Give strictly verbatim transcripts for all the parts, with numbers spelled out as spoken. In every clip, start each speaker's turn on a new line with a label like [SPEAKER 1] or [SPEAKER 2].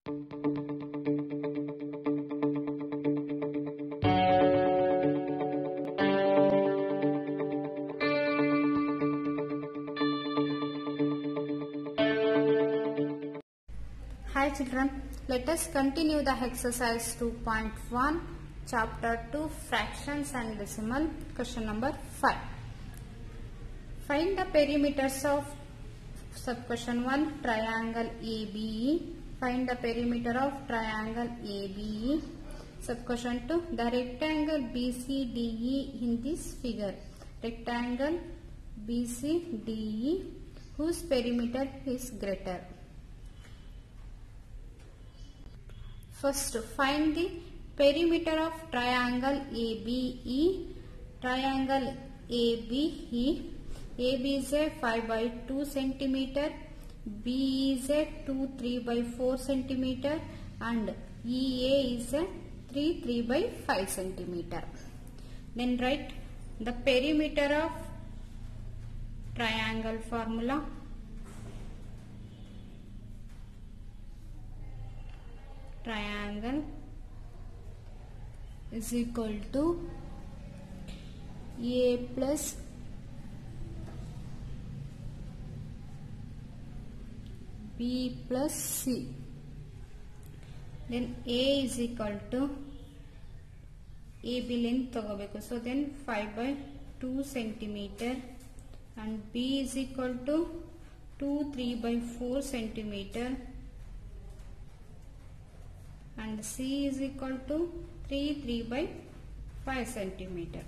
[SPEAKER 1] Hi children, let us continue the exercise two point one, chapter two, fractions and decimal, question number five. Find the perimeters of sub-question one, triangle A B E. Find the perimeter of triangle A B E. Sub-question two, the rectangle B C D E in this figure. Rectangle B C D E whose perimeter is greater. First, find the perimeter of triangle A B E. Triangle A B E. A B is a five by two centimeter, B is a two three by four centimeter, and E A is a three three by five centimeter. Then write the perimeter of triangle formula. Triangle is equal to A plus B plus C. Then A is equal to A B length ತಗೋಬೇಕು. So then five by two centimeter and B is equal to two three by four centimeter and C is equal to three three by five centimeter.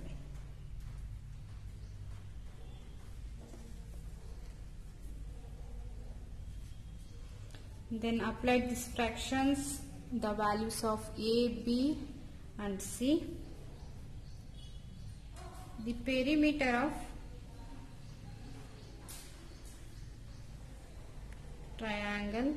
[SPEAKER 1] Then apply these fractions, the values of A, B and C. The perimeter of triangle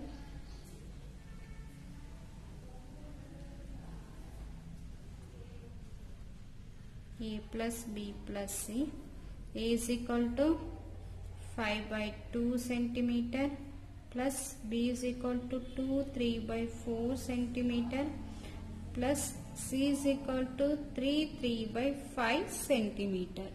[SPEAKER 1] A plus B plus C. A is equal to five by two centimeter plus B is equal to two three by four centimeter plus C is equal to three three by five centimeter.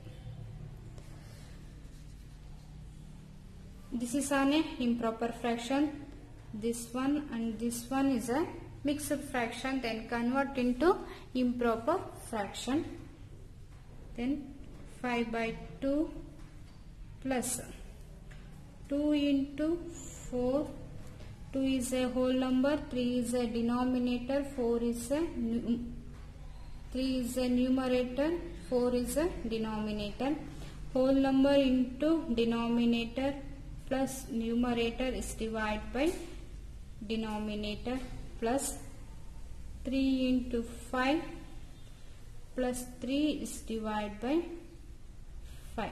[SPEAKER 1] This is an improper fraction. This one and this one is a mixed fraction. Then convert into improper fraction. Then five by two plus two into four. two is a whole number, three is a denominator, four is a three is a numerator, four is a denominator. Whole number into denominator plus numerator is divided by denominator plus three into five plus three is divided by five.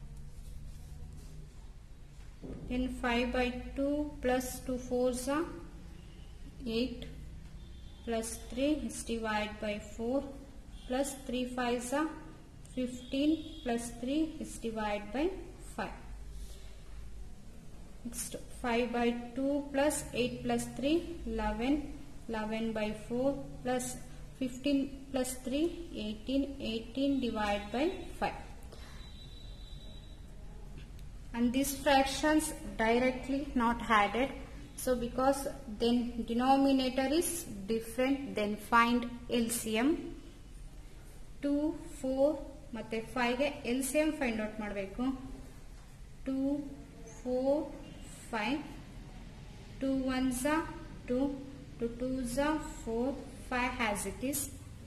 [SPEAKER 1] Then five by two plus two fours are eight plus three is divided by four plus three fives are fifteen plus three is divided by five. Next five by two plus eight plus three eleven, eleven by four plus fifteen plus three eighteen, eighteen divided by five. And these fractions directly not added. So because then denominator is different, then find L C M. two, four ಮತ್ತೆ five ಗೆ L C M find out ಮಾಡಬೇಕು. two, four, five. two ones are two, two twos are four, five as it is.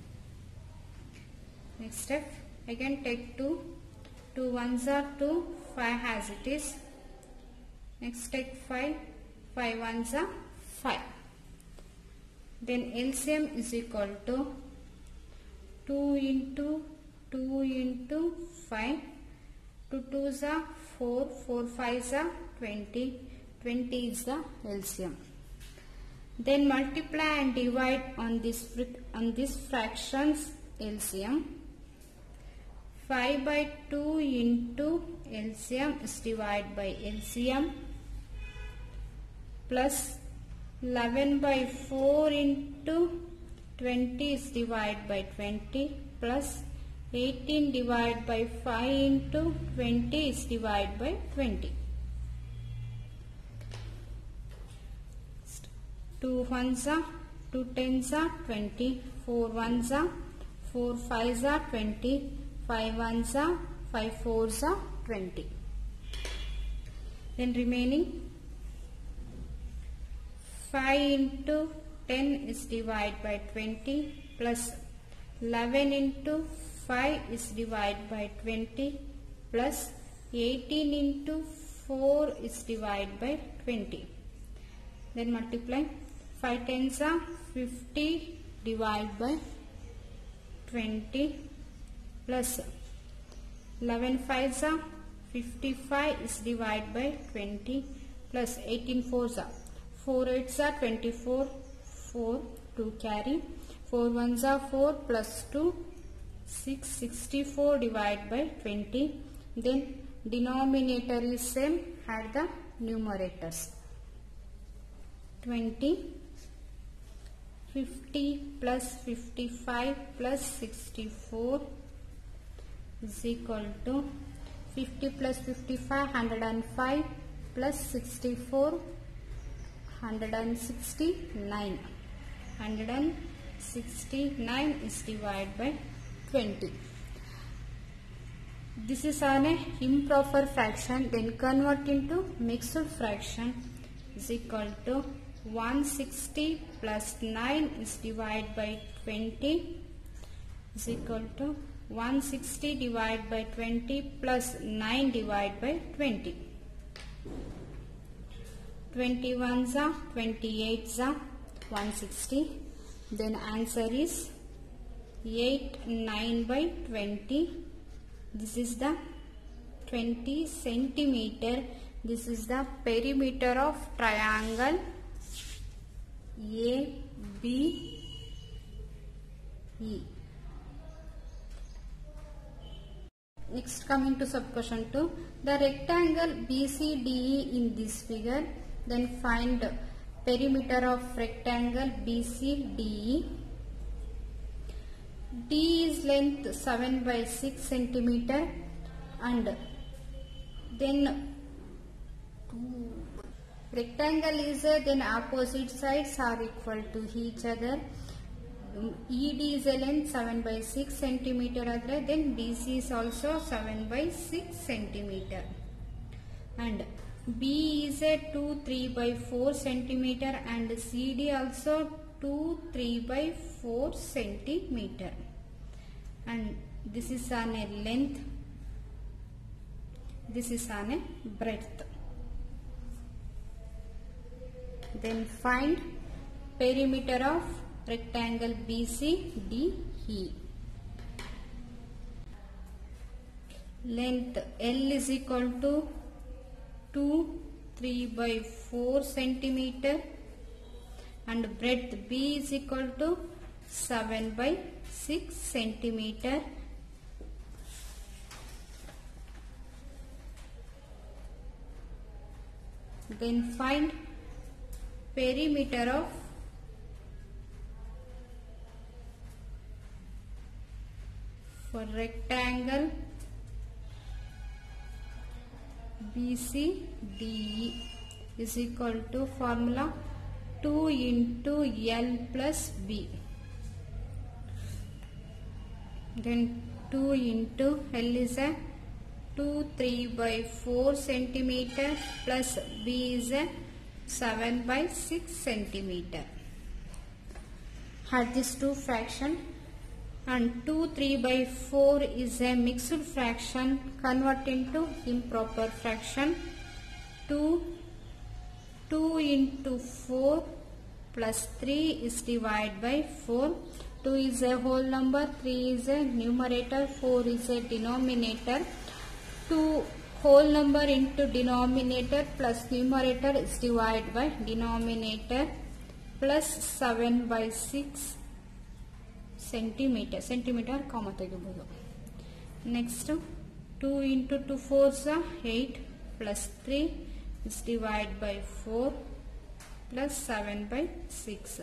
[SPEAKER 1] Next step, again take two, two ones are two, five as it is. Next take five, five ones are five. Then L C M is equal to two into two into five, two twos are four, four fives are twenty, twenty is the L C M. Then multiply and divide on this on these fractions L C M. five by two into L C M is divided by L C M plus eleven by four into twenty is divided by twenty plus eighteen divided by five into twenty is divided by twenty. two ones are, two tens are twenty, four ones are, four fives are twenty, five ones are, five fours are twenty. Then remaining five into ten is divided by twenty plus eleven into five is divided by twenty plus eighteen into four is divided by twenty. Then multiply. five tens are fifty divided by twenty plus eleven fives are fifty-five is divided by twenty plus eighteen fours are four eights are twenty-four, four, two carry, four ones are four plus two, six, sixty-four divided by twenty. Then denominator is same, add the numerators. twenty, fifty plus fifty-five plus sixty-four is equal to fifty plus fifty-five, one hundred five plus sixty-four, one hundred sixty-nine. one hundred sixty-nine is divided by twenty. This is an improper fraction. Then convert into mixed fraction is equal to one hundred sixty plus nine is divided by twenty is equal to one hundred sixty divided by twenty plus nine divided by twenty. twenty-ones are, twenty-eights are one hundred sixty. Then answer is eight, nine by twenty. This is the twenty centimeter. This is the perimeter of triangle A B E. Next, coming to sub question two, the rectangle B C D E in this figure. Then find perimeter of rectangle B C D E. D is length seven by six centimeter, and then rectangle is uh, then opposite sides are equal to each other. E D is a length seven by six centimeter, then B C is also seven by six centimeter, and B is a two, three by four centimeter, and C D also two, three by four centimeter, and this is on a length, this is on a breadth. Then find perimeter of rectangle B C D E. Length L is equal to two, three by four centimeter, and breadth B is equal to seven by six centimeter. Then find perimeter of for rectangle B C D E is equal to formula two into L plus B. Then two into L is a two, three by four centimeter plus B is a seven by six centimeter. Add these two fraction, and two, three by four is a mixed fraction, convert into improper fraction. two, two into four plus three is divided by four. two is a whole number, three is a numerator, four is a denominator. two whole number into denominator plus numerator is divided by denominator plus seven by six centimeter. Centimeter comma ತೆಗಿಬಹುದು. Next, two into two fours are eight plus three is divided by four plus seven by six.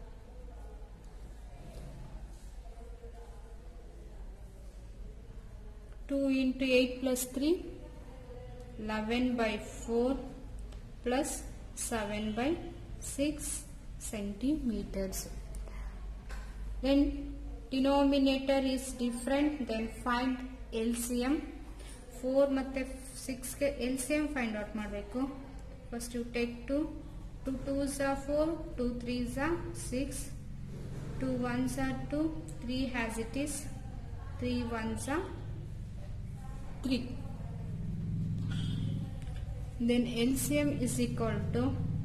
[SPEAKER 1] two into eight plus three, eleven by four plus seven by six centimeters. Then denominator is different, then find L C M. four ಮತ್ತೆ six ಗೆ L C M find out ಮಾಡಬೇಕು. First you take two, two twos are four, two threes are six, two ones are two, three as it is, three ones are three. Then L C M is equal to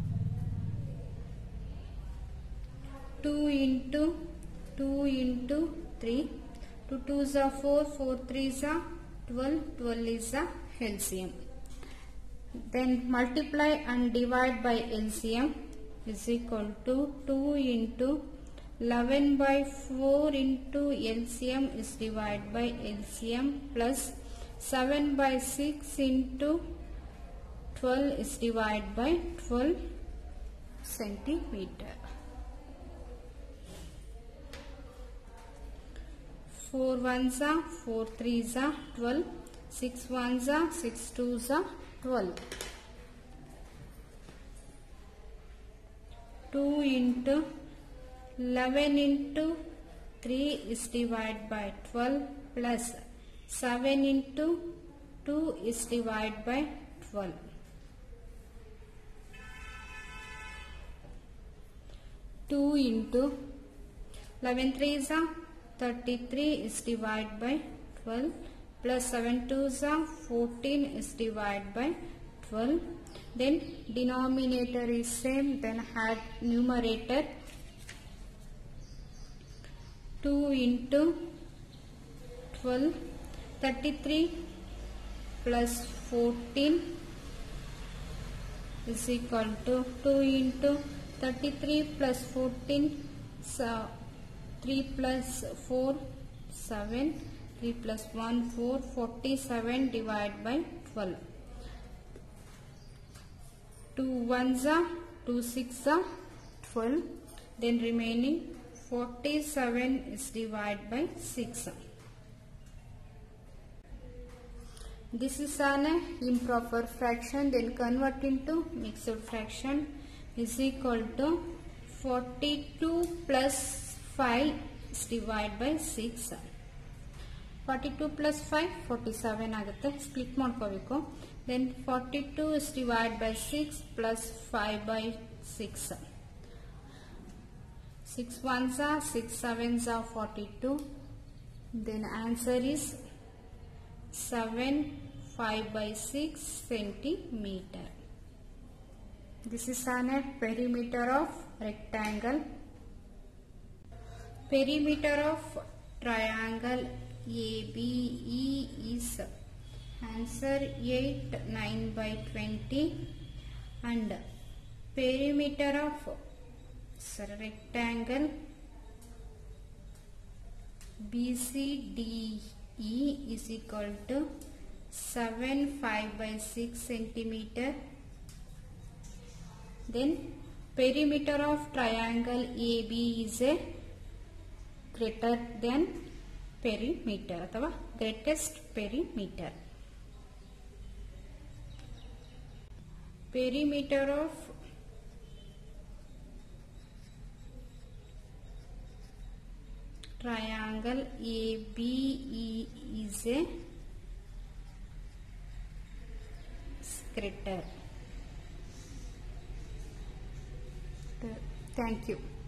[SPEAKER 1] two into two into three, two twos are four, four threes are twelve, twelve is a L C M. Then multiply and divide by L C M is equal to two into eleven by four into L C M is divided by L C M plus seven by six into twelve is divided by twelve centimeter. four ones are, four threes are twelve, six ones are, six twos are twelve. two into eleven into three is divided by twelve plus seven into two is divided by twelve. two into eleven threes are thirty-three is divided by twelve plus seven twos are fourteen is divided by twelve. Then denominator is same, then add numerator. two into twelve, thirty-three plus fourteen is equal to two into thirty-three plus fourteen, so three plus four, seven, three plus one, four, forty-seven divided by twelve. two ones are, two six are twelve, then remaining forty-seven is divided by six. This is an improper fraction, then convert into mixed fraction is equal to forty-two plus five is divided by six. forty-two plus five, forty-seven ಆಗುತ್ತೆ. Split ಮಾಡ್ಕೋಬೇಕು. Then forty-two is divided by six plus five by six. six ones are, six sevens are forty-two. Then answer is seven, five by six centimeter. This is an a perimeter of rectangle. Perimeter of triangle A B E is answer eight, nine by twenty, and perimeter of sorry, rectangle B C D E is equal to seven, five by six centimeter. Then perimeter of triangle A B is a greater than perimeter ಅಥವಾ greatest perimeter. Perimeter of triangle A B E is a greater. Thank you.